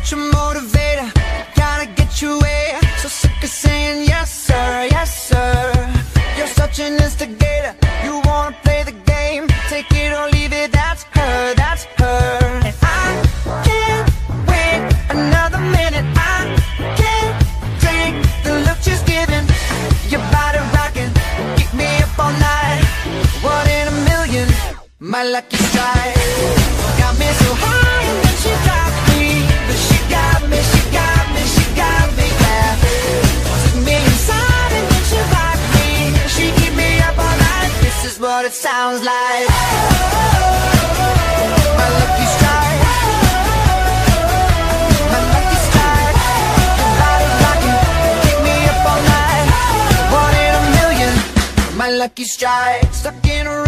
such a motivator, gotta get your way. So sick of saying yes sir, yes sir. You're such an instigator, you wanna play the game. Take it or leave it, that's her, that's her. And I can't wait another minute. I can't take the look she's giving. Your body rocking, keep me up all night. One in a million, my lucky strike. Got me so high and then she dropped me. But she got me, she got me, she got me, yeah. Took me inside and then she rocked me. She keep me up all night, this is what it sounds like. My lucky strike. My lucky strike. Your body rocking, keep me up all night. One in a million, my lucky strike. Stuck in a